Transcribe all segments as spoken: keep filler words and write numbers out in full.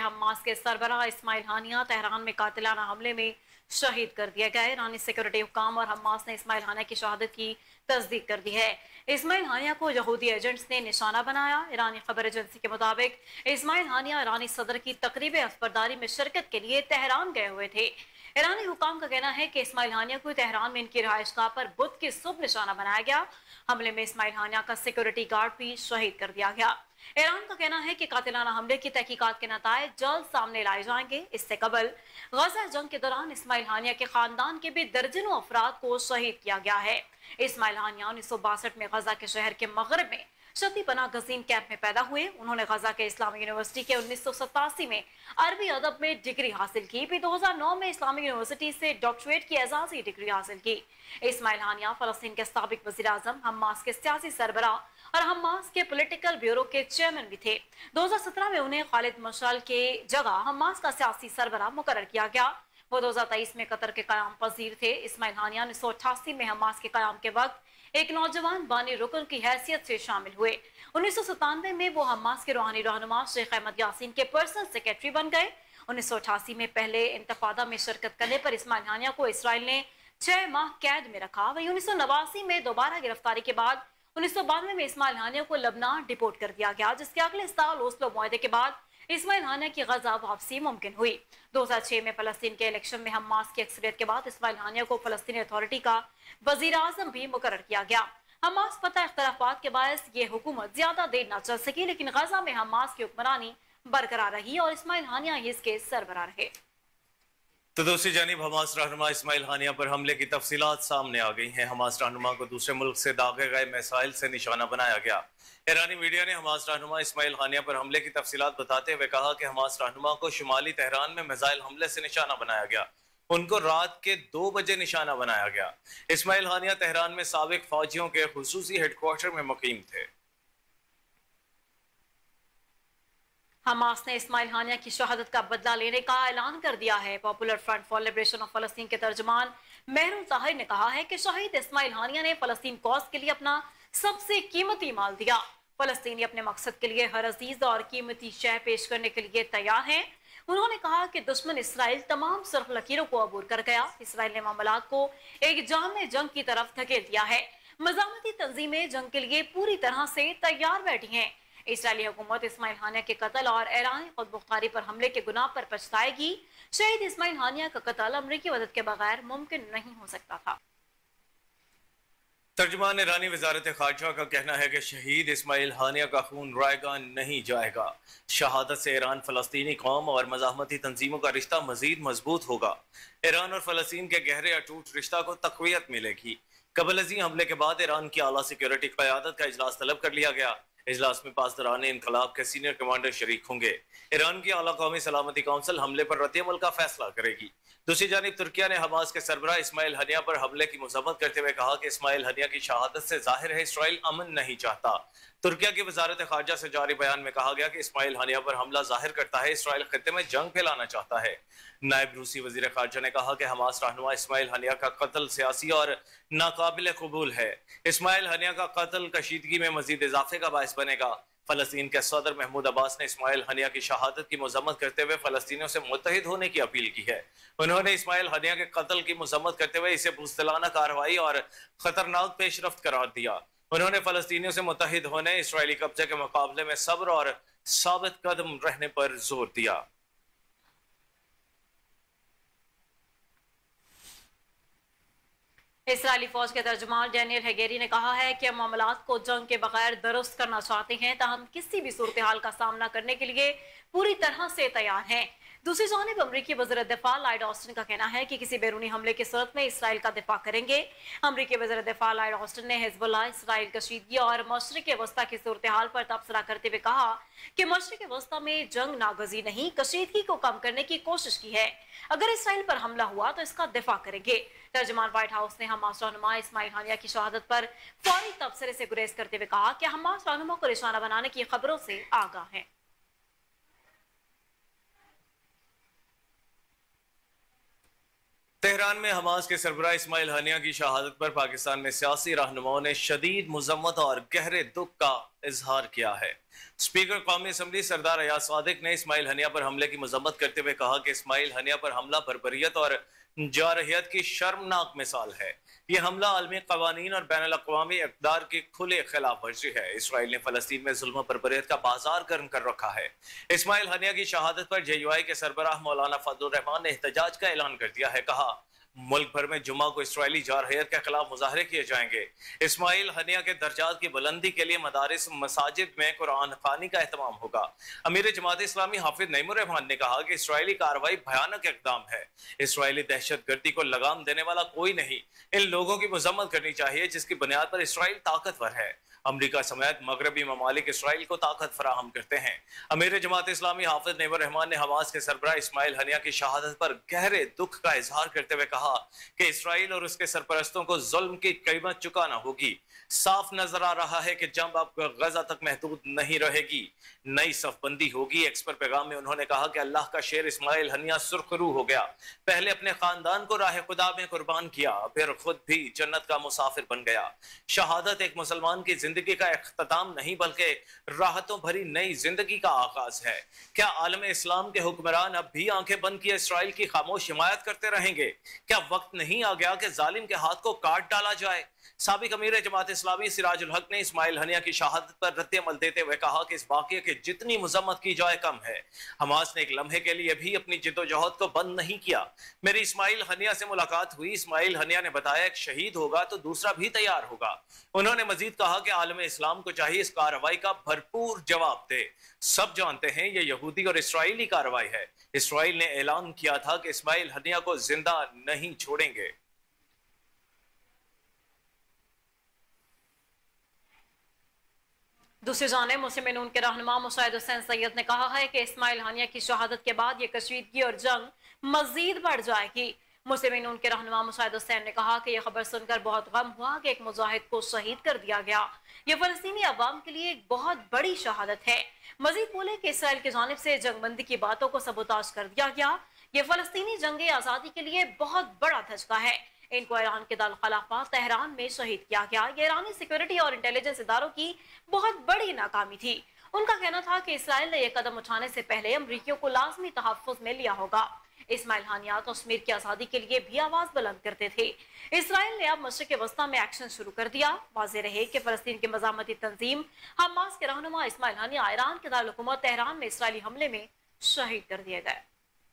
Hamas के सरबराह इस्माइल हानिया Tehran में कातिलाना हमले में शहीद कर दिया गया है। ईरानी सिक्योरिटी हुकाम और हमास ने इस्माइल हानिया की शहादत की तस्दीक कर दी है। इस्माइल हानिया को यहूदी एजेंट्स ने निशाना बनाया। ईरानी खबर एजेंसी के मुताबिक इस्माइल हानिया ईरानी सदर की तकरीब अफबरदारी में शिरकत के लिए तेहरान गए हुए थे। ईरानी हुकाम का कहना है कि इस्माइल हानिया को तेहरान में इनकी रिहाइशगाह पर बुध की सुबह निशाना बनाया गया। हमले में इस्माइल हानिया का सिक्योरिटी गार्ड भी शहीद कर दिया गया। ईरान का कहना है कि कातिलाना हमले की तहकीकात के नताए जल्द सामने लाए जाएंगे। इससे कबल गजा जंग के दौरान इस्माइल हानिया के खानदान के भी दर्जनों अफराद को शहीद किया गया है। इस्माइल हानिया उन्नीस सौ बासठ में गजा के शहर के मगरब में शती पनाह गजीन कैंप में पैदा हुए। उन्होंने गजा के इस्लामिक यूनिवर्सिटी के उन्नीस सौ सतासी में अरबी अदब में डिग्री हासिल की। फिर दो हजार नौ में इस्लामिक यूनिवर्सिटी से डॉक्टरेट की एजाजी डिग्री हासिल की। इस्माइल हानिया फलस्तीन के साबिक वजीर आजम, हमास के सियासी सरबराह और हमास के पॉलिटिकल ब्यूरो के चेयरमैन भी थे। दो हजार सत्रह में उन्हें खालिद मशाल के जगह हमास का सियासी सरबराह मुकर्रर किया गया। वो दो हजार तेईस में कतर के कयाम पजीर थे। इस्माइल हानिया उन्नीस सौ अट्ठासी में हमास के कयाम के वक्त एक नौजवान बानी रुकन की हैसियत से शामिल हुए। उन्नीस सौ सतानवे में वो हमास के रूहानी रहनुमा शेख अहमद यासीन के पर्सनल सेक्रेटरी बन गए। उन्नीस सौ अठासी में पहले इंतफादा में शिरकत करने पर इस्माइल हानिया को इसराइल ने छह माह कैद में रखा। वही उन्नीस सौ नवासी में दोबारा गिरफ्तारी के बाद उन्नीस सौ बानवे में इस्माइल हानिया को लबनान डिपोर्ट कर दिया गया, जिसके अगले साल ओस्लो मुआहदे के बाद इस्माइल हानिया की गजा वापसी मुमकिन हुई। दो हजार छह में फलस्तीन के इलेक्शन में हमास की अक्सरियत के बाद इस्माइल हानिया को फलस्तीनी अथॉरिटी का वजीर आजम भी मुकर्रर किया गया। हमास पता इख्तलाफात के बायस ये हुकूमत ज्यादा देर न चल सकी, लेकिन गजा में हमास की हुक्मरानी बरकरार रही और इस्माइल हानिया ही इसके सरबराह रहे। तो दूसरी जानिब हमास रहनुमा इस्माइल हानिया पर हमले की तफसीलात सामने आ गई हैं। हमास रहनुमा को दूसरे मुल्क से दागे गए मिसाइल से निशाना बनाया गया। ईरानी मीडिया ने हमास रहनुमा इस्माइल हानिया पर हमले की तफसीलात बताते हुए कहा कि हमास रहनुमा को शुमाली तेहरान में मिसाइल हमले से निशाना बनाया गया। उनको रात के दो बजे निशाना बनाया गया। इस्माइल हानिया तेहरान में साबिक फौजियों के खुसूसी हेडक्वार्टर में मुकीम थे। हमास ने इस्माइल हानिया की शहादत का बदला लेने का ऐलान कर दिया है। Popular front for liberation of फलस्तीन के तर्जुमान मेहरुल ताहिर ने कहा है कि शहीद इस्माइल हानिया ने फलस्तीन कॉज के लिए अपना सबसे कीमती माल दिया। फलस्तीनी अपने मकसद के लिए हर अजीज और कीमती शय पेश करने के लिए तैयार हैं। उन्होंने कहा कि दुश्मन इसराइल तमाम सुर्ख लकीरों को अबूर कर गया। इसराइल ने मामलात को एक जाम जंग की तरफ धकेल दिया है। मज़ामती तंजीमें जंग के लिए पूरी तरह से तैयार बैठी हैं। इसराइली हुकूमत इस्माइल हानिया के कत्ल और ईरानी खुदमुख्तारी पर हमले के गुनाह पर पछताएगी। शहीद इस्माइल हानिया का कत्ल अमरीकी मदद के बगैर मुमकिन नहीं हो सकता था। तर्जुमान ईरानी वजारत खारजा का कहना है कि शहीद इस्माइल हानिया का खून रायगा नहीं जाएगा। शहादत से ईरान फलस्तीनी कौम और मज़ाहमती तंजीमों का रिश्ता मजीद मजबूत होगा। ईरान और फलस्तीन के गहरे अटूट रिश्ता को तक़वियत मिलेगी। कबल अज़ीं हमले के बाद ईरान की आला सिक्योरिटी क़यादत का इजलास तलब कर लिया गया। इजलास में पासदारान इनकलाब के सीनियर कमांडर शरीक होंगे। ईरान की आला कौमी सलामती काउंसिल हमले पर रद्द-ए-अमल का फैसला करेगी। दूसरी जानिब तुर्किया ने हमास के सरबराह इस्माइल हानिया पर हमले की मज़म्मत करते हुए कहा कि इस्माइल हानिया की शहादत से जाहिर है इसराइल अमन नहीं चाहता। तुर्किया की वजारत खारजा से जारी बयान में कहा गया कि इस्माइल हानिया पर हमला जाहिर करता है इसराइल खत्ते में जंग फैलाना चाहता है। नायब रूसी वजीर खारजा ने कहा कि हमास रहनुमा इस्माइल हानिया का कत्ल सियासी और नाकाबिल कबूल है। इस्माइल हानिया का कत्ल कशीदगी में मजीद इजाफे का बायस बनेगा। फलस्तीन के सदर महमूद अब्बास ने इस्माइल हानिया की शहादत की मजम्मत करते हुए फलस्तीनियों से मुत्तहिद होने की अपील की है। उन्होंने इस्माइल हानिया के कत्ल की मजम्मत करते हुए इसे बुज़दिलाना कार्रवाई और खतरनाक पेशरफ्त करार दिया। उन्होंने फलस्तीनियों से मुत्तहिद होने, इसराइली कब्जे के मुकाबले में सब्र और साबित कदम रहने पर जोर दिया। इसराइली फौज के तर्जुमान डैनियल हेगेरी ने कहा है कि हम मामलात को जंग के बगैर दुरुस्त करना चाहते हैं, ताहम किसी भी सूरत हाल का सामना करने के लिए पूरी तरह से तैयार हैं। दूसरी जानिब अमरीकी वज़ीर दिफा लॉयड ऑस्टिन का कहना है कि किसी बैरूनी हमले की सूरत में इसराइल का दिफा करेंगे। अमरीकी वज़ीर दिफा लॉयड ऑस्टिन ने हिजबुल्लाह, इसराइल, कशीदगी और मशरिक़ वस्ता की सूरत हाल पर तबसरा करते हुए कहा कि मशरिक़ वस्ता में जंग नागजी नहीं, कशीदगी को कम करने की कोशिश की है। अगर इसराइल पर हमला हुआ तो इसका दिफा करेंगे। तर्जुमान व्हाइट हाउस ने हमास रहनुमा इस्माइल हानिया की शहादत पर फौरी तबसरे से गुरेज करते हुए कहा कि हमास रहनुमा को निशाना बनाने की खबरों से आगाह है। तेहरान में हमास के सरबराह इस्माइल हानिया की शहादत पर पाकिस्तान में सियासी रहनुमाओं ने शदीद मजम्मत और गहरे दुख का इजहार किया है। स्पीकर कौमी असम्बली सरदार अयाज सादिक ने इस्माइल हनिया पर हमले की मजम्मत करते हुए कहा कि इस्माइल हनिया पर हमला बर्बरियत और जारहियत की शर्मनाक मिसाल है। यह हमला आलमी कवानीन और बैनुल अक़वामी इक़दार की खुले खिलाफ वर्जी है। इसराइल ने फलस्तीन में जुल्म बर्बरियत का बाजार गर्म कर रखा है। इस्माइल हनिया की शहादत पर जे यू आई के सरबराह मौलाना फजलुर रहमान ने एहतजाज का ऐलान कर दिया है। कहा, मुल्क भर में जुम्मा को इसराइली जारहियत के खिलाफ मुजाहरे किए जाएंगे। इस्माइल हनिया के दर्जात की बुलंदी के लिए मदारिस मसाजिद में कुरान खानी का एहतमाम होगा। अमीर जमात इस्लामी हाफिज नईमुर रहमान ने कहा कि इसराइली कार्रवाई भयानक इकदाम है। इसराइली दहशत गर्दी को लगाम देने वाला कोई नहीं। इन लोगों की मजम्मत करनी चाहिए जिसकी बुनियाद पर इसराइल ताकतवर है। अमरीका समेत मगरबी ममालिक इसराइल को ताकत फराहम करते हैं। अमीर जमात इस्लामी हाफिज नईमुर रहमान ने हमास के सरबराह इस्माइल हनिया की शहादत पर गहरे दुख का इजहार करते हुए कहा कि इसराइल और उसके सरपरस्तों को जुल्म की कीमत चुकाना होगी। साफ नजर आ रहा है कि जंग अब गजा तक महदूद नहीं रहेगी, नई सफबंदी होगी। एक्स पर पैगाम में उन्होंने कहा कि अल्लाह का शेर इस्माइल हनिया सुर्खरू हो गया। पहले अपने खानदान को राह खुदा में कुर्बान किया, फिर खुद भी जन्नत का मुसाफिर बन गया। शहादत एक मुसलमान की जिंदगी का इख्तिताम नहीं बल्कि राहतों भरी नई जिंदगी का आगाज है। क्या आलम इस्लाम के हुक्मरान अब भी आंखें बंद किए इसराइल की खामोश हिमायत करते रहेंगे? क्या वक्त नहीं आ गया कि जालिम के हाथ को काट डाला जाए? साबिक अमीर जमात इस्लामी सिराजुल हक ने इस्माइल हनिया की शहादत पर रद्द अमल देते हुए कहा कि इस वाक़ये की जितनी मुजम्मत की जाए कम है। हमास ने एक लम्हे के लिए भी अपनी जिद्दोजहद को बंद नहीं किया। मेरी इस्माइल हनिया से मुलाकात हुई। इस्माइल हनिया ने बताया एक शहीद होगा तो दूसरा भी तैयार होगा। उन्होंने मजीद कहा कि आलम इस्लाम को चाहिए इस कार्रवाई का भरपूर जवाब दे। सब जानते हैं ये यहूदी और इसराइली कार्रवाई है। इसराइल ने ऐलान किया था कि इस्माइल हनिया को जिंदा नहीं छोड़ेंगे। दूसरी जानिब मुस्लिम नून के रहनुमा मुशाहिद हुसैन सैयद ने कहा है कि इस्माइल हानिया की शहादत के बाद ये कशीदगी और जंग मजीद बढ़ जाएगी। मुस्लिम नून के रहनुमा मुशाहिद हुसैन ने कहा कि यह खबर सुनकर बहुत गम हुआ कि एक मुजाहिद को शहीद कर दिया गया। यह फलस्तीनी अवाम के लिए एक बहुत बड़ी शहादत है। मजीद बोले कि इसराइल की जानिब से जंगबंदी की बातों को सबूताज कर दिया गया। यह फलस्तीनी जंग आज़ादी के लिए बहुत बड़ा धचका है। इनको ईरान के दारुल खलाफा तेहरान में शहीद किया गया। ये ईरानी सिक्योरिटी और इंटेलिजेंस इदारों की बहुत बड़ी नाकामी थी। उनका कहना था कि इसराइल ने यह कदम उठाने से पहले अमरीकियों को लाजमी तहफ़्फ़ुज़ में लिया होगा। इस्माइल हानिया कश्मीर की आज़ादी के लिए भी आवाज़ बुलंद करते थे। इसराइल ने अब मशरिक़ वस्ता में एक्शन शुरू कर दिया। वाज़े रहे कि फ़लस्तीन की मज़ामती तंजीम हमास के रहनुमा इस्माइल हानिया ईरान के दारुल हुकूमत तेहरान में इसराइली हमले में शहीद कर दिए गए।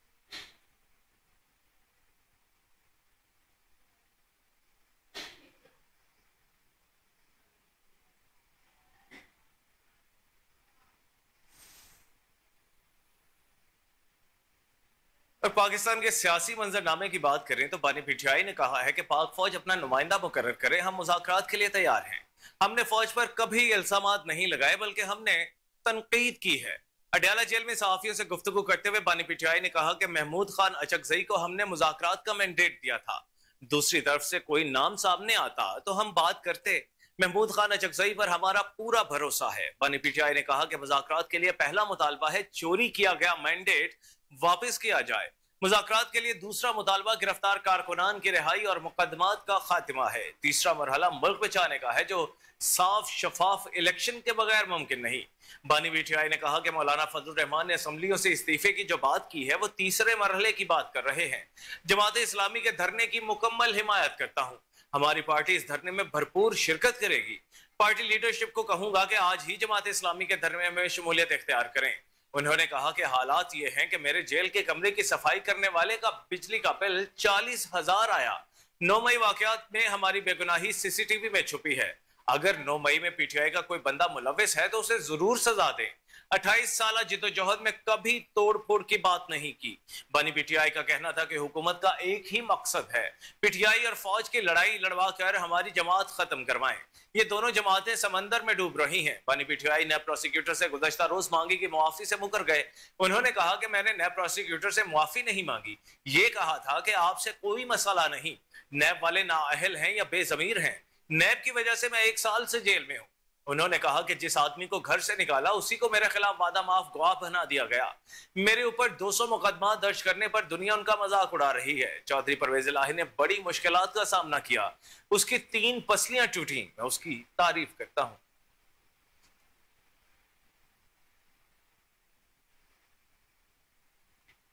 और पाकिस्तान के सियासी मंजरनामे की बात करें तो बानी पीटीआई ने कहा है कि पाक फौज अपना नुमाइंदा मुकर्रर करे, हम मुज़ाकरात के लिए तैयार हैं। हमने फौज पर कभी इल्जामात नहीं लगाए बल्कि हमने तनकीद की है। अडयाला जेल में सहाफियों से गुफ्तगू करते हुए बानी पीटीआई ने कहा कि महमूद खान अचकजई को हमने मुज़ाकरात का मैंडेट दिया था। दूसरी तरफ से कोई नाम सामने आता तो हम बात करते। महमूद खान अचकजई पर हमारा पूरा भरोसा है। बानी पीटीआई ने कहा कि मुज़ाकरात के लिए पहला मुतालबा है चोरी किया गया मैंडेट वापस किया जाए। मुज़ाकरात के लिए दूसरा मुतालबा गिरफ्तार कारकुनान की रिहाई और मुकदमात का खात्मा है। तीसरा मरहला मुल्क बचाने का है जो साफ शफाफ इलेक्शन के बगैर मुमकिन नहीं। बानी पीटीआई ने कहा कि मौलाना फजलुर रहमान ने असम्बलियों से इस्तीफे की जो बात की है वो तीसरे मरहले की बात कर रहे हैं। जमात इस्लामी के धरने की मुकम्मल हिमायत करता हूँ। हमारी पार्टी इस धरने में भरपूर शिरकत करेगी। पार्टी लीडरशिप को कहूंगा कि आज ही जमात इस्लामी के धरने में शमूलियत इख्तियार करें। उन्होंने कहा कि हालात ये हैं कि मेरे जेल के कमरे की सफाई करने वाले का बिजली का बिल चालीस हजार आया। नौ मई वाकयात में हमारी बेगुनाही सीसीटीवी में छुपी है। अगर नौ मई में पीटीआई का कोई बंदा मुलविस है तो उसे जरूर सजा दें। अट्ठाईस साल जिद्दोजहद में कभी तोड़ फोड़ की बात नहीं की। बानी पीटीआई का कहना था कि हुकूमत का एक ही मकसद है, पीटीआई और फौज की लड़ाई लड़वा कर हमारी जमात खत्म करवाएं। ये दोनों जमातें समंदर में डूब रही हैं। बानी पीटीआई नैब प्रोसिक्यूटर से गुज़श्ता रोज मांगी की मुआफी से मुकर गए। उन्होंने कहा कि मैंने नैब प्रोसिक्यूटर से मुआफी नहीं मांगी, ये कहा था कि आपसे कोई मसला नहीं। नैब वाले नाअहल हैं या बेजमीर हैं। नैब की वजह से मैं एक साल से जेल में हूं। उन्होंने कहा कि जिस आदमी को घर से निकाला उसी को मेरे खिलाफ वादा माफ गवाह बना दिया गया। मेरे ऊपर दो सौ मुकदमा दर्ज करने पर दुनिया उनका मजाक उड़ा रही है। चौधरी परवेज इलाही ने बड़ी मुश्किलात का सामना किया, उसकी तीन पसलियां टूटी। मैं उसकी तारीफ करता हूं।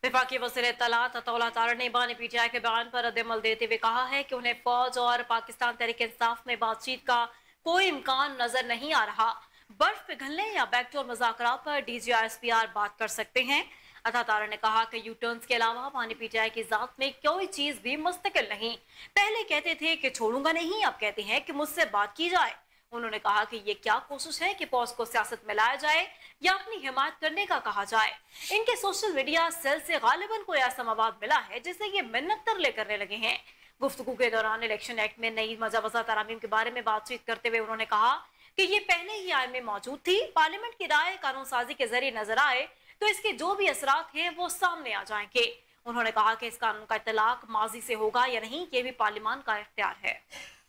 वफाकी वज़ीर इत्तलात अतौला तारड़ ने बानी पीटीआई के बयान पर रद्दमल देते हुए कहा है कि उन्हें फौज और पाकिस्तान तहरीक इंसाफ में बातचीत का कोई इम्कान नजर नहीं आ रहा। बर्फ पिघलने या बैकडोर मुज़ाकरात पर डीजीआईएसपीआर बात कर सकते हैं। अता तारड़ ने कहा कि यूटर्न्स के अलावा बानी पीटीआई की जात में कोई चीज भी मुस्तकिल नहीं। पहले कहते थे कि छोड़ूंगा नहीं, अब कहते हैं कि मुझसे बात की जाए। उन्होंने कहा कि ये क्या कोशिश है कि फौज को सियासत में लाया जाए या अपनी हिमायत करने का कहा जाए। इनके सोशल मीडिया सेल से गालिबन कोई ऐसा मवाद मिला है जिसे ये मिन्नत तरले करने लगे हैं। गुफ्तगू के दौरान इलेक्शन एक्ट में नई मजावजा तरामीम के बारे में बातचीत करते हुए उन्होंने कहा कि ये पहले ही आइन में मौजूद थी। पार्लियामेंट की राय कानून साजी के जरिए नजर आए तो इसके जो भी असरात हैं वो सामने आ जाएंगे। उन्होंने कहा कि इस कानून का इतलाक माजी से होगा या नहीं, ये भी पार्लियामान का इख्तियार है।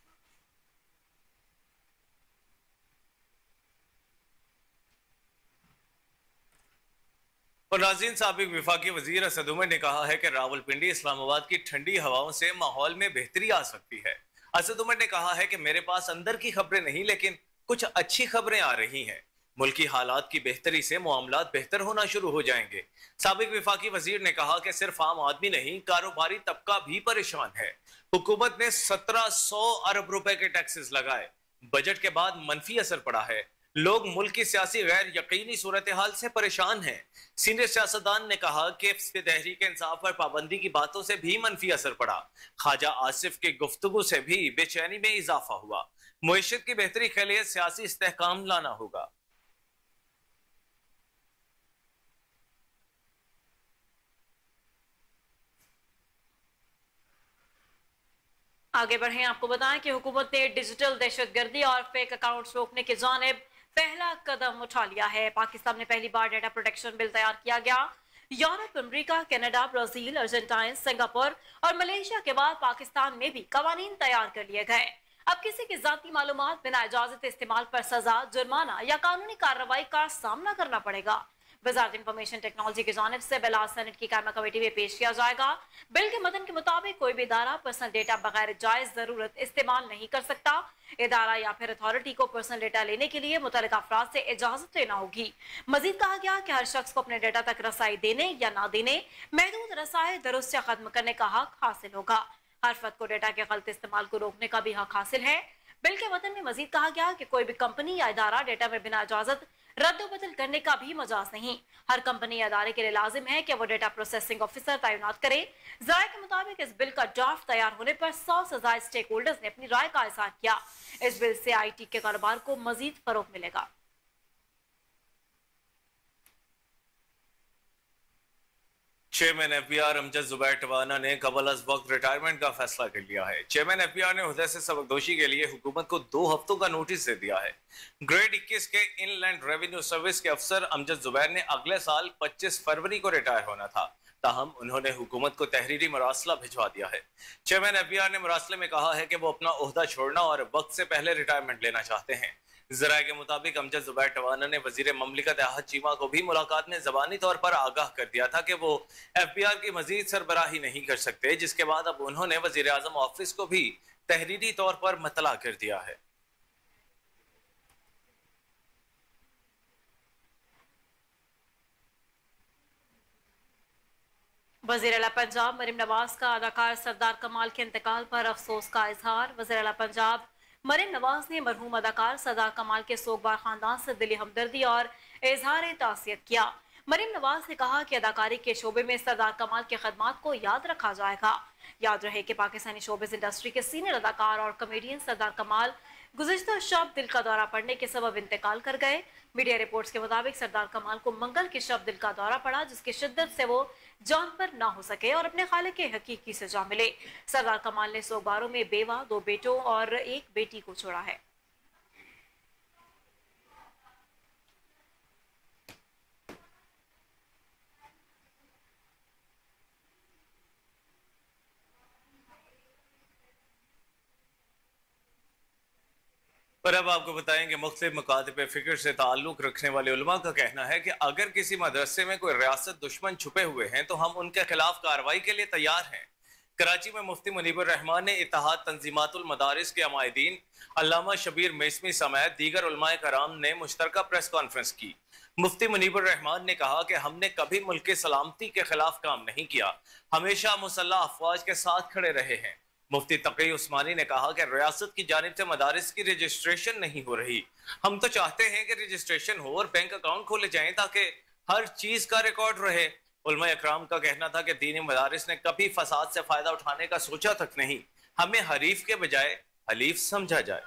और नाज़रीन, साबिक वफाकी वजीर असद उमर ने कहा है कि रावलपिंडी इस्लामाबाद की ठंडी हवाओं से माहौल में बेहतरी आ सकती है। असद उमर ने कहा है कि मेरे पास अंदर की खबरें नहीं, लेकिन कुछ अच्छी खबरें आ रही हैं। मुल्की हालात की बेहतरी से मामलात बेहतर होना शुरू हो जाएंगे। साबिक वफाकी वजीर ने कहा कि सिर्फ आम आदमी नहीं, कारोबारी तबका भी परेशान है। हुकूमत ने सत्रह सौ अरब रुपए के टैक्सेस लगाए। बजट के बाद मनफी असर पड़ा है। लोग मुल्क की सियासी गैर यकीनी सूरत हाल से परेशान हैं। सीनियर सियासतदान ने कहा कि तहरीक इंसाफ पर पाबंदी की बातों से भी मनफी असर पड़ा। ख्वाजा आसिफ की गुफ्तगू से भी बेचैनी में इजाफा हुआ। मुईशत की बेहतरी के लिए सियासी इस्तेहकाम लाना होगा। आगे बढ़े, आपको बताएं कि हुकूमत ने डिजिटल दहशतगर्दी और फेक अकाउंट्स रोकने की जानिब पहला कदम उठा लिया है। पाकिस्तान में पहली बार डेटा प्रोटेक्शन बिल तैयार किया गया। Europe, America, Canada, Brazil, Argentine, Singapore और मलेशिया के बाद पाकिस्तान में भी कवानीन तैयार कर लिए गए। अब किसी की जाती मालूमात बिना इजाजत इस्तेमाल पर सजा, जुर्माना या कानूनी कार्रवाई का सामना करना पड़ेगा। वजारत इंफॉर्मेशन टेक्नोलॉजी की जानिब से बिल आज सेनेट की कायमा कमेटी में पेश किया जाएगा। बिल के मतन के मुताबिक कोई भी इदारा पर्सनल डेटा बगैर जायज जरूरत इस्तेमाल नहीं कर सकता। इदारा या फिर अथॉरिटी को पर्सनल डेटा लेने के लिए मुतल्लिका अफराद से इजाजत लेना होगी। मजीद कहा गया कि हर शख्स को अपने डेटा तक रसाई देने या ना देने, महदूद रसाई दुरुस्त या खत्म करने का हक हासिल होगा। हर फर्द को डेटा के गलत इस्तेमाल को रोकने का भी हक हासिल है। बिल के वतन में मजीद कहा गया कि कोई भी कंपनी या इदारा डेटा में बिना इजाजत रद्द बदल करने का भी मजाज नहीं। हर कंपनी या इदारे के लिए लाजिम है कि वो डेटा प्रोसेसिंग ऑफिसर तैनात करे। जराये के मुताबिक इस बिल का ड्राफ्ट तैयार होने पर सौ से ज्यादा स्टेक होल्डर्स ने अपनी राय का इज़हार किया। इस बिल से आई टी के कारोबार को मजीद फरोग मिलेगा। Chairman F B R Amjad Zubair Tiwana ने कबल अज वक्त रिटायरमेंट का फैसला कर लिया है। चेयरमैन एफ बी आर ने हुदे से सबकदोशी के लिए हुकूमत को दो हफ्तों का नोटिस दे दिया है। ग्रेड इक्कीस के इनलैंड रेवेन्यू सर्विस के अफसर अमजद जुबैर ने अगले साल पच्चीस फरवरी को रिटायर होना था, ताहम उन्होंने हुकूमत को तहरीरी मरासला भिजवा दिया है। चेयरमैन एफ बी आर ने मरासले में कहा है कि वो अपना ओहदा छोड़ना और वक्त से पहले रिटायरमेंट लेना चाहते हैं। जराये के मुताबिक अमजद जुबैर टवाना ने वजीर ममलिकत अहद चीमा को भी मुलाकात में जबानी तौर पर आगाह कर दिया था कि वो एफ बी आर की मजीद सरबराही नहीं कर सकते, जिसके बाद अब उन्होंने वजीर आजम ऑफिस को भी तहरीरी तौर पर मतला कर दिया है। वज़ीर आला पंजाब मरीम नवाज का अदाकार सरदार कमाल के इंतकाल पर अफसोस का इजहार। वज़ीर आला पंजाब मरीम नवाज ने मरहूम अदाकार सरदार कमाल के सोगवार खानदान से दिली हमदर्दी और इजहार तासियत किया। मरीम नवाज ने कहा कि अदाकारी के शोबे में सरदार कमाल के खदमात को याद रखा जाएगा। याद रहे कि पाकिस्तानी शोबिस इंडस्ट्री के सीनियर अदाकार और कॉमेडियन सरदार कमाल गुज़िश्ता शब दिल का दौरा पड़ने के सबब इंतकाल कर गए। मीडिया रिपोर्ट्स के मुताबिक सरदार कमाल को मंगल की शब दिल का दौरा पड़ा, जिसकी शिद्दत से वो जान पर ना हो सके और अपने खाले के हकीकी से जा मिले। सरदार कमाल ने सोगवारों में बेवा, दो बेटों और एक बेटी को छोड़ा है। पर अब आपको बताएं कि मुख्तलिफ मकातब फिक्र से ताल्लुक रखने वाले उलमा का कहना है कि अगर किसी मदरसे में कोई रियासत दुश्मन छुपे हुए हैं तो हम उनके खिलाफ कार्रवाई के लिए तैयार हैं। कराची में मुफ्ती मुनीबुर रहमान ने इत्तेहाद तंजीमातुल मदारिस के अमायदीन अल्लामा शबीर मेसमी समेत दीगर उलमाए कराम ने मुश्तरका प्रेस कॉन्फ्रेंस की। मुफ्ती मुनीबुर रहमान ने कहा कि हमने कभी मुल्क की सलामती के खिलाफ काम नहीं किया, हमेशा मुसल्लह अफवाज के साथ खड़े रहे हैं। मुफ्ती तकी उस्मानी ने कहा कि रियासत की जानिब से मदारिस की रजिस्ट्रेशन नहीं हो रही। हम तो चाहते हैं कि रजिस्ट्रेशन हो और बैंक अकाउंट खोले जाएं ताकि हर चीज का रिकॉर्ड रहे। उलमा इकराम का कहना था कि दीनी मदारिस ने कभी फसाद से फायदा उठाने का सोचा तक नहीं, हमें हरीफ के बजाय हलीफ समझा जाए।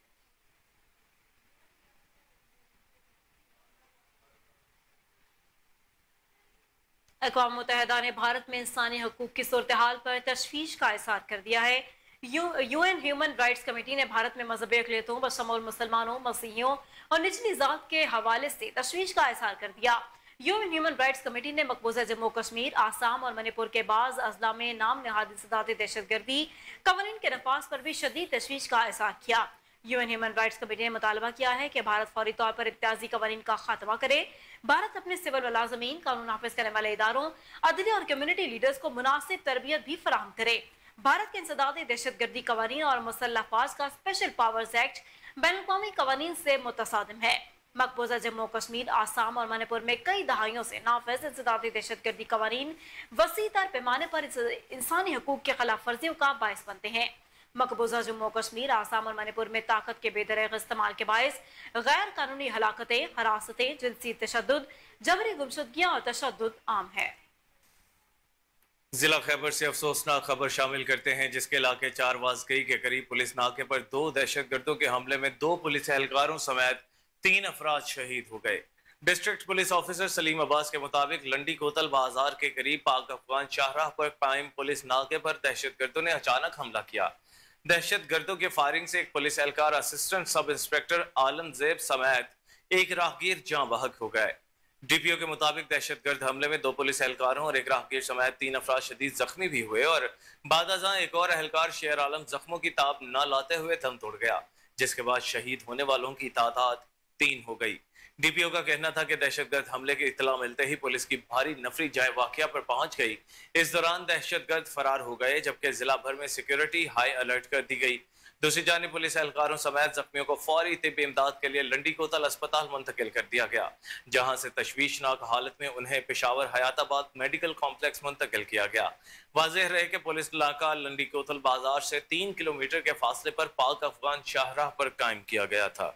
अक़वाम मुत्तहिदा ने भारत में इंसानी हकूक की सूरत हाल पर तशवीश का इज़हार कर दिया है। U UN human rights committee ने भारत में मजहबी अक़लियतों बशमूल मुसलमानों, मसीहियों और निचली ज़ात के हवाले से तशवीश का इज़हार कर दिया। यूएन ह्यूमन राइट्स कमेटी ने मकबूजा जम्मू कश्मीर, आसाम और मणिपुर के बाज़ अजला में नाम नहाद इंसदादी दहशतगर्दी कवानीन के नफाज पर भी शदीद तशवीश का इज़हार किया। यूएन ह्यूमन राइट्स कमेटी ने मुतालबा किया है कि भारत फौरी तौर पर इम्तियाजी कवानीन का खात्मा करे। भारत अपने सिविल मुलाजमीन, कानून नाफिज करने वाले इदारों, अदलिया और कम्युनिटी लीडर्स को मुनासिब तरबियत भी फराहम करे। भारत के इंसदादी दहशतगर्दी कवानीन और मुसल्लह अफवाज का स्पेशल पावर्स एक्ट बैनुल-अक़वामी कवानीन से मुतसादिम है। मकबूजा जम्मू कश्मीर, आसाम और मणिपुर में कई दहाइयों से नाफिज इंसदादी दहशतगर्दी कवानीन वसी तर पैमाने पर इंसानी हकूक की खिलाफ वर्जियों का बायस बनते हैं। मकबूजा जम्मू कश्मीर, आसाम और मणिपुर में ताकत के बेदरग इस्तेमाल के बायस गैर कानूनी हलाकतें, हरासतें, जिनसी तशद्दुद, जबरी गुमशुदगियां और तशद्दुद आम है। जिला खैबर से अफसोसनाक खबर शामिल करते हैं, जिसके इलाके चार वाजगई के करीब पुलिस नाके पर दो दहशतगर्दों के हमले में दो पुलिस एहलकारों समेत तीन अफराद शहीद हो गए। District police officer Salim Abbas के मुताबिक लंडी कोतल बाजार के करीब पाक अफगान शाहराह पर कायम पुलिस नाके पर दहशतगर्दों ने अचानक हमला किया। दहशतगर्दों के फायरिंग से एक पुलिस एहलकार, assistant sub inspector Alam Zeb समेत एक राहगीर जाँ बहक हो गए। डीपीओ के मुताबिक दहशतगर्द हमले में दो पुलिस एहलकारों और एक राहगीर समेत तीन अफराद शदीद जख्मी भी हुए और बादअज़ां एक और एहलकार शेर आलम जख्मों की ताब न लाते हुए दम तोड़ गया, जिसके बाद शहीद होने वालों की तादाद तीन हो गई। डीपीओ का कहना था कि दहशतगर्द हमले की इत्तला मिलते ही पुलिस की भारी नफरी जाए वाकया पर पहुंच गई। इस दौरान दहशतगर्द फरार हो गए, जबकि जिला भर में सिक्योरिटी हाई अलर्ट कर दी गई। दूसरी जानिब पुलिस एहलकारों समेत जख्मियों को फौरी तिब्बी इमदाद के लिए लंडी कोतल अस्पताल मुंतकिल कर दिया गया, जहां से तशवीशनाक हालत में उन्हें पेशावर हयाताबाद मेडिकल कॉम्प्लेक्स मुंतकिल किया गया। वाज़ेह रहे कि पुलिस इलाका लंडी कोतल बाजार से तीन किलोमीटर के फासले पर पाक अफगान शाहराह पर कायम किया गया था।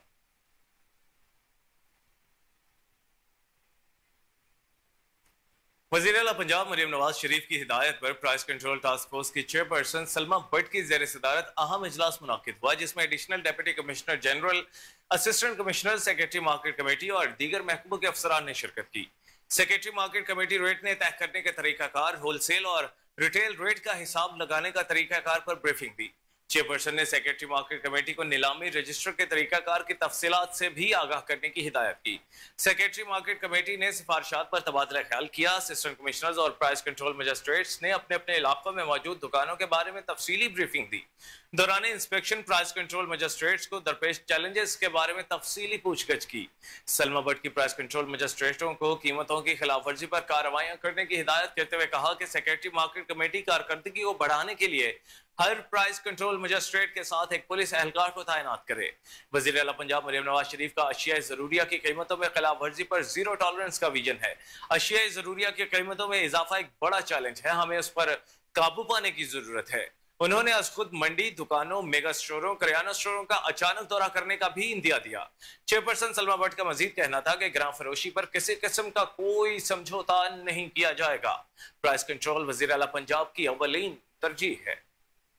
वज़ीर आला पंजाब मरियम नवाज शरीफ की हिदायत पर प्राइस कंट्रोल टास्क फोर्स की चेयरपर्सन सलमा भट्ट की ज़ेर सदारत अहम इजलास मुनाकिद हुआ, जिसमें additional deputy commissioner general, assistant commissioner, secretary market committee और दीगर महकमों के अफसरान ने शिरकत की। सेक्रेटरी मार्केट कमेटी रेट ने तय करने के तरीकाकार, होलसेल और रिटेल रेट का हिसाब लगाने का तरीकाकार पर ब्रीफिंग दी। चेयरपर्सन ने सेक्रेटरी मार्केट कमेटी को नीलामी रजिस्टर के तरीकाकार की तफसीलात से भी आगाह करने की हिदायत की। सेक्रेटरी मार्केट कमेटी ने सिफारिशात पर तबादला ख्याल किया। असिस्टेंट कमिश्नर्स और प्राइस कंट्रोल मजिस्ट्रेट्स ने अपने अपने इलाकों में मौजूद दुकानों के बारे में तफसीली ब्रीफिंग दी। दौरान इंस्पेक्शन प्राइस कंट्रोल मजिस्ट्रेट्स को दरपेश चैलेंजेस के बारे में तफसीली पूछगछ की। सलमा भट्ट की प्राइस कंट्रोल मजिस्ट्रेटों को कीमतों की खिलाफवर्जी पर कार्रवाइयां करने की हिदायत करते हुए कहा कि सेक्रेटरी मार्केट कमेटी कारकर्दगी को बढ़ाने के लिए हर प्राइस कंट्रोल मजिस्ट्रेट के साथ एक पुलिस एहलकार को तैनात करे। वज़ीर आला पंजाब मरियम नवाज शरीफ का अशिया ज़रूरिया की कीमतों में खिलाफ वर्जी पर जीरो टॉलरेंस का विजन है। अशिया ज़रूरिया की कीमतों में इजाफा एक बड़ा चैलेंज है, हमें उस पर काबू पाने की जरूरत है। उन्होंने आज खुद मंडी, दुकानों, मेगा स्टोरों, करियाना स्टोरों का अचानक दौरा करने का भी इंदिया दिया। चेयरपर्सन सलमा भट्ट का मजीद कहना था कि ग्राम फरोशी पर किसी किस्म का कोई समझौता नहीं किया जाएगा। प्राइस कंट्रोल वज़ीर आला पंजाब की अव्वलीन तरजीह है।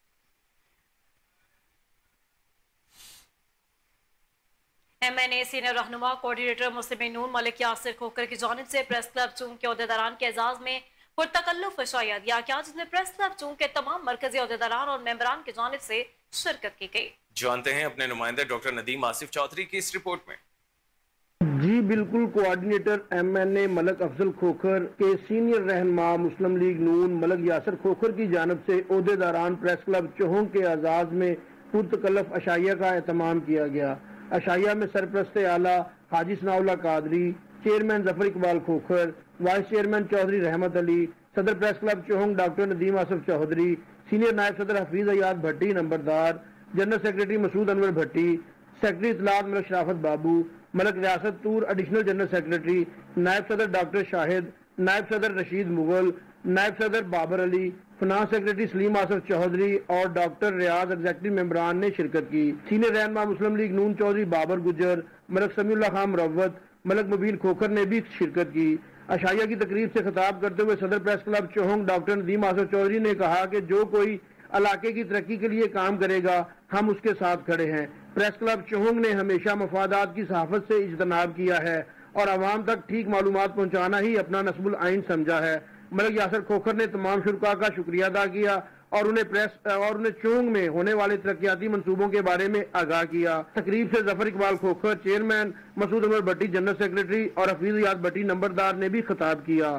एम एन ए सीनियर रहनुमा कोऑर्डिनेटर मुस्लिम नून मलिक यासिर खोखर की जानिब से प्रेस क्लब चूंग के अहदेदारान के एजाज में पुरतकल्लुफ इशाया दिया गया, जिसमें प्रेस क्लब चूंग के तमाम मरकजी अहदेदारान और मेंबरान की जानिब से शिरकत की गई। जानते हैं अपने नुमाइंदे डॉक्टर नदीम आसिफ चौधरी की इस रिपोर्ट में। जी बिल्कुल, coordinator M N A Malik Afzal Khokhar के सीनियर रहनुमा मुस्लिम लीग नून मलक यासिर खोखर की जानिब से अहदेदारान प्रेस क्लब चौंग के एजाज में पुरतकल्लुफ अशाया का एहतमाम किया गया। अशाया में सरप्रस्त आला Haji Sanaullah Qadri, chairman Zafar Iqbal Khokhar, vice chairman Chaudhry Rehmat Ali, सदर press club Chung doctor Nadeem Asif Chaudhry, senior नायब सदर हफीज अयाद भट्टी नंबरदार, general secretary Masood Anwar Bhatti, secretary इतलात मलक शराफत बाबू, मलक रियासत तूर एडिशनल जनरल सेक्रेटरी, नायब सदर डॉक्टर शाहिद, नायब सदर रशीद मुगल, नायब सदर बाबर अली, फिनांस सेक्रेटरी सलीम आसफ चौधरी और डॉक्टर रियाज एग्जेक्टिव मेंबरान ने शिरकत की। सीनियर रहनुमा मुस्लिम लीग नून चौधरी बाबर गुज्जर, मलक समीउल्लाह खान मुरव्वत, मलक मुबीन खोखर ने भी शिरकत की। अशाइया की तकरीब से खिताब करते हुए सदर press club Chung doctor Nadeem Asif Chaudhry ने कहा कि जो कोई इलाके की तरक्की के लिए काम करेगा हम उसके साथ खड़े हैं। प्रेस क्लब चौहंग ने हमेशा मफादात की सहाफत से इज्तनाब किया है और आवाम तक ठीक मालूमात पहुँचाना ही अपना नस्बुल आइन समझा है। मलक यासर खोखर ने तमाम शुरका का शुक्रिया अदा किया और उन्हें प्रेस और उन्हें चोंग में होने वाले तरक्याती मंसूबों के बारे में आगाह किया। तकरीब से Zafar Iqbal Khokhar chairman, Masood Anwar Bhatti general secretary और हफीज याद भट्टी नंबरदार ने भी खिताब किया।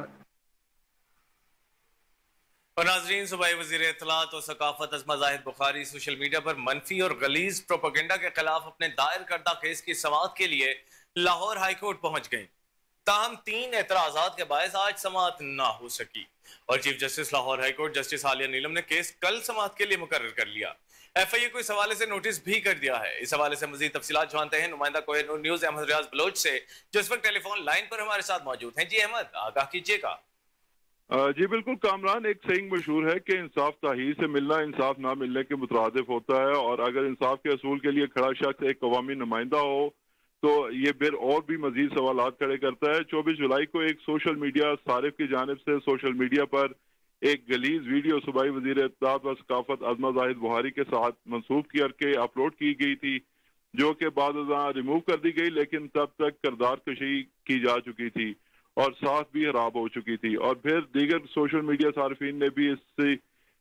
और नाजरीन, सूबाई वज़ीर इत्तलात और सकाफत अज़मा ज़ाहिद बुखारी सोशल मीडिया पर मनफी और गलीज प्रोपेगेंडा के खिलाफ अपने दायर करदा केस की समाअत के लिए लाहौर हाईकोर्ट पहुंच गई। ताहम तीन एतराजात के बायस आज समाअत ना हो सकी और chief justice Lahore high court justice Aalia Neelam ने केस कल समाअत के लिए मुकर्रर कर लिया। एफ आई ए को इस हवाले से नोटिस भी कर दिया है। इस हवाले से मजीद तफसीलात जानते हैं नुमाइंदा कोहिनूर न्यूज अहमद रियाज बलोच से, जो इस वक्त टेलीफोन लाइन पर हमारे साथ मौजूद हैं। जी अहमद, आगाह कीजिएगा। जी बिल्कुल कामरान, एक सही मशहूर है कि इंसाफ ताहीर से मिलना इंसाफ ना मिलने के मुतरादिफ होता है और अगर इंसाफ के असूल के लिए खड़ा शख्स एक कवामी नुमाइंदा हो तो ये फिर और भी मजीद सवालात खड़े करता है। चौबीस जुलाई को एक सोशल मीडिया सारिफ की जानिब से सोशल मीडिया पर एक गलीज वीडियो सूबाई वज़ीर इत्तलात व सकाफत अज़मा ज़ाहिद बुखारी के साथ मंसूब करके अपलोड की गई थी, जो कि बाद रिमूव कर दी गई, लेकिन तब तक किरदार कशी की जा चुकी थी और साथ भी खराब हो चुकी थी। और फिर दीगर सोशल मीडिया सार्फिन ने भी इससे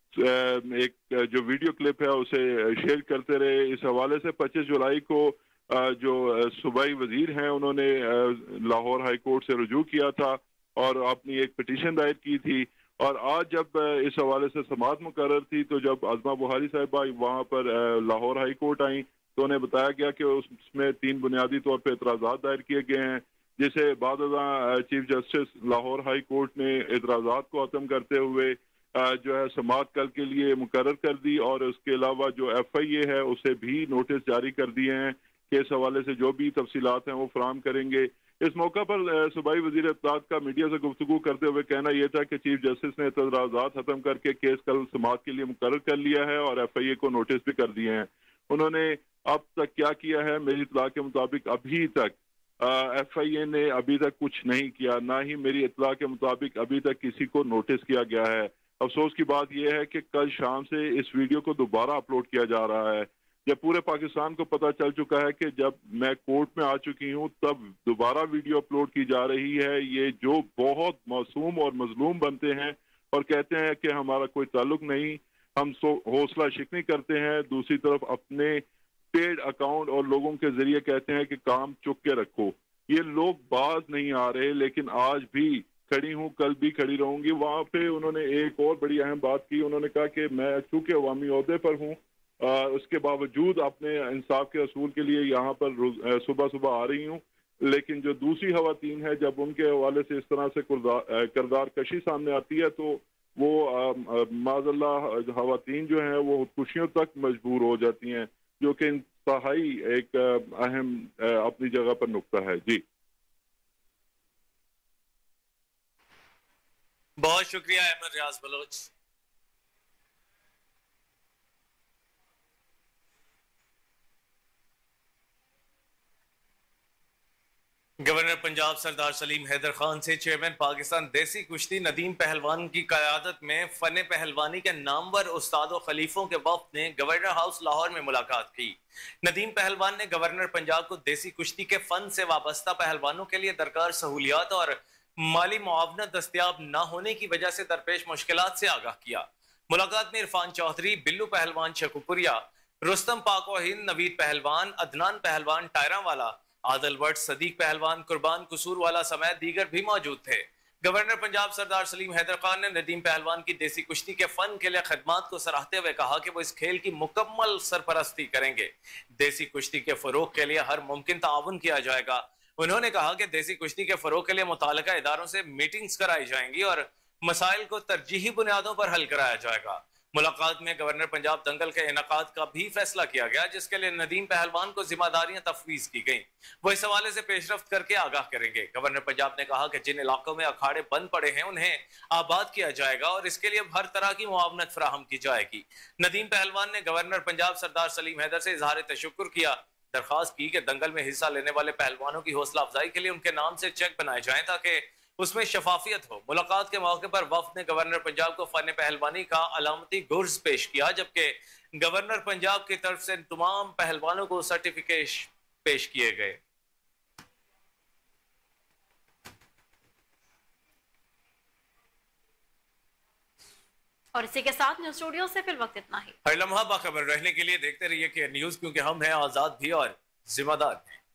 एक जो वीडियो क्लिप है उसे शेयर करते रहे। इस हवाले से पच्चीस जुलाई को जो सूबाई वजीर हैं उन्होंने लाहौर हाई कोर्ट से रुजू किया था और अपनी एक पिटीशन दायर की थी। और आज जब इस हवाले से समाअत मुकर्रर थी तो जब अज़मा बुखारी साहिबा वहाँ पर लाहौर हाई कोर्ट आई तो उन्हें बताया गया कि उसमें तीन बुनियादी तौर पर एतराज़ात दायर किए गए हैं, जिसे बाद chief justice Lahore high court ने एतराज़ात को खत्म करते हुए जो है समाअत कल के लिए मुकर्रर कर दी और उसके अलावा जो एफ आई ए है उसे भी नोटिस जारी कर दिए हैं कि इस हवाले से जो भी तफसीलात हैं वो फराहम करेंगे। इस मौका पर सूबाई वज़ीर इत्तलात का मीडिया से गुफ्तगू करते हुए कहना यह था कि चीफ जस्टिस ने एतराज़ात खत्म करके केस कल समाअत के लिए मुकर्रर कर लिया है और एफ आई ए को नोटिस भी कर दिए हैं। उन्होंने अब तक क्या किया है, मेरी इत्तला के मुताबिक अभी तक एफ आई ए ने अभी तक कुछ नहीं किया, ना ही मेरी इत्तला के मुताबिक अभी तक किसी को नोटिस किया गया है। अफसोस की बात यह है कि कल शाम से इस वीडियो को दोबारा अपलोड किया जा रहा है, जब पूरे पाकिस्तान को पता चल चुका है कि जब मैं कोर्ट में आ चुकी हूं तब दोबारा वीडियो अपलोड की जा रही है। ये जो बहुत मासूम और मजलूम बनते हैं और कहते हैं कि हमारा कोई ताल्लुक नहीं, हम हौसला शिकनी करते हैं, दूसरी तरफ अपने पेड अकाउंट और लोगों के जरिए कहते हैं कि काम चुक के रखो। ये लोग बाज नहीं आ रहे, लेकिन आज भी खड़ी हूँ, कल भी खड़ी रहूंगी। वहां पे उन्होंने एक और बड़ी अहम बात की, उन्होंने कहा कि मैं चूंकि अवामी ओहदे पर हूँ, उसके बावजूद अपने इंसाफ के असूल के लिए यहाँ पर सुबह सुबह आ रही हूँ, लेकिन जो दूसरी खवातीन है जब उनके हवाले से इस तरह से किरदार कशी सामने आती है तो वो माज़अल्लाह खवातीन जो हैं वो खुशियों तक मजबूर हो जाती हैं, जो कि इंतहाई एक अहम अपनी जगह पर नुक्ता है। जी बहुत शुक्रिया अहमद रियाज बलोच। गवर्नर पंजाब सरदार सलीम हैदर खान से चेयरमैन पाकिस्तान देसी कुश्ती नदीम पहलवान की क़यादत में फन पहलवानी के नामवर उस्तादों खलीफों के वफ्द ने गवर्नर हाउस लाहौर में मुलाकात की। नदीम पहलवान ने गवर्नर पंजाब को देसी कुश्ती के फन से वाबस्ता पहलवानों के लिए दरकार सहूलियात और माली मुआवनत दस्तियाब न होने की वजह से दरपेश मुश्किलात से आगाह किया। मुलाकात में इरफान चौधरी, बिल्लू पहलवान शेखुपुरिया, रुस्तम पाको हिंद, नवीद पहलवान, अदनान पहलवान टायरा वाला, आदल वट, सदीक पहलवान, कुर्बान कसूर वाला समेत दीगर भी मौजूद थे। गवर्नर पंजाब सरदार सलीम हैदर खान ने नदीम पहलवान की देसी कुश्ती के फन के लिए खदमात को सराहते हुए कहा कि वो इस खेल की मुकम्मल सरपरस्ती करेंगे। देसी कुश्ती के फरोग के लिए हर मुमकिन ताउन किया जाएगा। उन्होंने कहा कि देसी कुश्ती के फरोग के लिए मुताल्लिका इदारों से मीटिंग्स कराई जाएंगी और मसाइल को तरजीही बुनियादों पर हल कराया जाएगा। मुलाकात में गवर्नर पंजाब दंगल के इनकाद का भी फैसला किया गया, जिसके लिए नदीम पहलवान को जिम्मेदारियां तफवीज की गई। वो इस हवाले से पेशरफ्त करके आगाह करेंगे। गवर्नर पंजाब ने कहा कि जिन इलाकों में अखाड़े बंद पड़े हैं उन्हें आबाद किया जाएगा और इसके लिए हर तरह की मुआवनत फराहम की जाएगी। नदीम पहलवान ने गवर्नर पंजाब सरदार सलीम हैदर से इजहार तशक्कुर किया, दरखास्त की कि दंगल में हिस्सा लेने वाले पहलवानों की हौसला अफजाई के लिए उनके नाम से चेक बनाए जाएं ताकि उसमें शफाफियत हो। मुलाकात के मौके पर वफ्द ने गवर्नर पंजाब को फन पहलवानी का अलामती गुर्ज पेश किया, जबकि गवर्नर पंजाब की तरफ से तमाम पहलवानों को सर्टिफिकेट पेश किए गए। और इसी के साथ न्यूज स्टूडियो से फिर वक्त इतना ही। हर लम्हा बाखबर रहने के लिए देखते रहिए के न्यूज, क्योंकि हम हैं आजाद भी और जिम्मेदार भी।